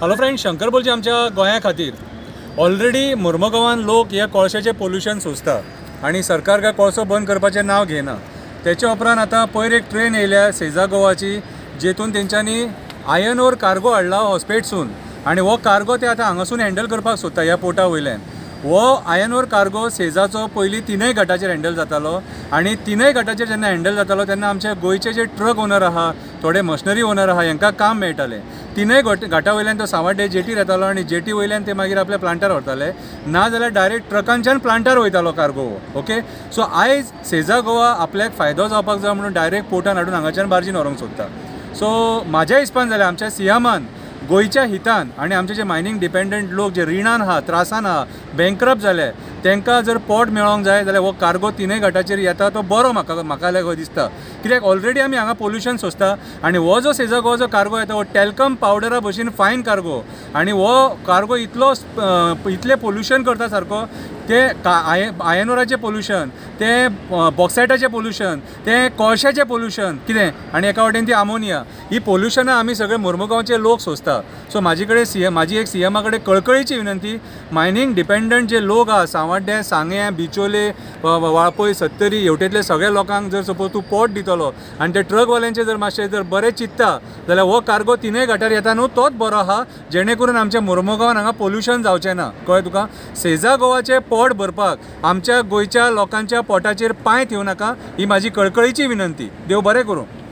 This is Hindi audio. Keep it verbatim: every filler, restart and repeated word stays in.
हॅलो फ्रेंड, शंकर बोलचे आमच्या गोंया खातीर ऑलरेडी मुर्मुगांवान लोक ह्या कोळशाचें पोल्यूशन सोंसता आणि सरकार काय कोळसो बंद करपाचें नांव घेना। त्याच्या उपरांत आतां पयर एक ट्रेन येयल्या सेजा गोवाची, जेतून तेंच्यांनी आयर्न ओर कार्गो हाडला हॉस्पेटसून आणि वो कार्गो ते आतां हांगासून हँडल करपाक सोदता ह्या पोर्टा वयल्यान। वो आयर्न ओर कार्गो सेजाचो पयलीं तिनय घाटाचेर हँडल जातालो आणि तिनय घाटाचेर जेन्ना हँडल जातालो तेन्ना आमचे गोंयचे जे ट्रक ओनर आहा, थोडे मशिनरी ओनर आहा, हांकां काम मेळटालें। तिनय घाटा वयल्यान तो सावड्डे जेटीर येतालो आणि जेटी वयल्यान ते मागीर आपल्या प्लांटार व्हरताले, ना जाल्यार डायरेक्ट ट्रकांच्यान प्लांटार वयतालो कार्गो। ओके, सो आयज सेजा गोवा आपल्याक फायदो जावपाक जाय म्हणून डायरेक्ट पोर्टान हाडून हांगाच्यान बार्जीन व्हरोंक सोदता। सो म्हाज्या हिसपान जाल्यार आमच्या सीएमान गोंयच्या हितान आणि आमचे जे मायनींग डिपेंडंट लोक जे रिणान आहा, त्रासान आहा, बँकरप्ट जाले, तांकां जर पोर्ट मेळोंक जाय जाल्यार हो कार्गो तिनय घाटाचेर येता तो बरो म्हाका म्हाका जाल्यार दिसता। कित्याक ऑलरेडी आमी हांगा पोल्यूशन सोंसता आणि हो जो सेजा गोवाचो कार्गो येता हो टॅल्कम पावडरा भशेन फायन कार्गो आणि हो कार्गो इतलो इतले पोल्यूशन करता सारको, ते आय आयर्न ओराचें पोल्यूशन, ते बॉक्सायटाचें पोल्यूशन, ते कोळशाचें पोल्यूशन कितें, आणि एका वाटेन ती आमोनिया, ही पोल्यूशनां आमी सगळे मुर्मुगांवचे लोक सोंसता। सो म्हाजे कडेन सी एम म्हाजी एक सी एमा कडेन कळकळीची विनंती, मायनींग डिपेंडंट जे लोक आहा सावड्डे, सांगे, बिचोले, वाळपय, सत्तरी हेवटेंतले सगळे लोकांक जर सपोज तूं पोर्ट दितलो आणि ते ट्रकवाल्यांचे जर मातशें जर बरें चिंतता जाल्यार हो कार्गो तिनय घाटार येता न्हू तोच बरो आहा, जेणे करून आमच्या मुर्मुगांवान हांगा पोल्यूशन जावचें ना। कळ्ळें तुका? सेजा गोवाचें पोर्ट भरपाक आमच्या गोंयच्या लोकांच्या पोटाचेर पांय ठेवूं नाका, ही म्हाजी कळकळीची विनंती। देव बरें करूं।